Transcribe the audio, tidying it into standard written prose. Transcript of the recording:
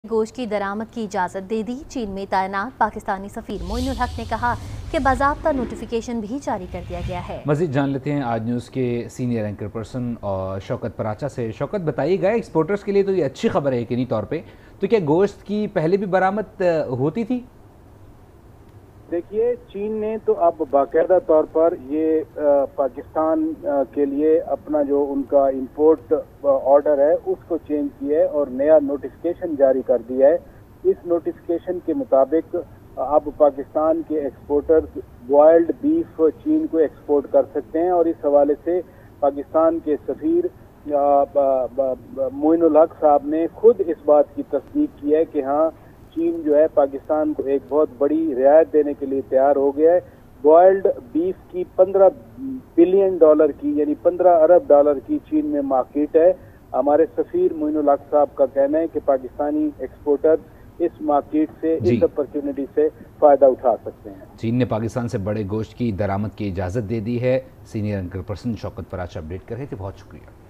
गोश्त की दरामद की इजाज़त दे दी। चीन में तैनात पाकिस्तानी सफ़ीर मोइनुल हक ने कहा कि बाज़ाब्ता नोटिफिकेशन भी जारी कर दिया गया है। मज़ीद जान लेते हैं आज न्यूज़ के सीनियर एंकर पर्सन और शौकत पराचा से। शौकत, बताइएगा, एक्सपोर्टर्स के लिए तो ये अच्छी खबर है यकीनी तौर पे, तो क्या गोश्त की पहले भी बरामद होती थी? देखिए, चीन ने तो अब बाकायदा तौर पर ये पाकिस्तान के लिए अपना जो उनका इंपोर्ट ऑर्डर है उसको चेंज किया है और नया नोटिफिकेशन जारी कर दिया है। इस नोटिफिकेशन के मुताबिक अब पाकिस्तान के एक्सपोर्टर्स बॉयल्ड बीफ चीन को एक्सपोर्ट कर सकते हैं और इस हवाले से पाकिस्तान के सफ़ीर मोइनुल हक साहब ने खुद इस बात की तस्दीक की है कि हाँ, चीन जो है पाकिस्तान को एक बहुत बड़ी रियायत देने के लिए तैयार हो गया है। बॉयल्ड बीफ की 15 बिलियन डॉलर की यानी 15 अरब डॉलर की चीन में मार्केट है। हमारे सफ़ीर मोइनुल हक साहब का कहना है कि पाकिस्तानी एक्सपोर्टर इस मार्केट से, इस अपॉर्चुनिटी से फ़ायदा उठा सकते हैं। चीन ने पाकिस्तान से बड़े गोश्त की दरामद की इजाज़त दे दी है। Senior anchor person Shaukat Paracha update कर रहे थे। बहुत शुक्रिया।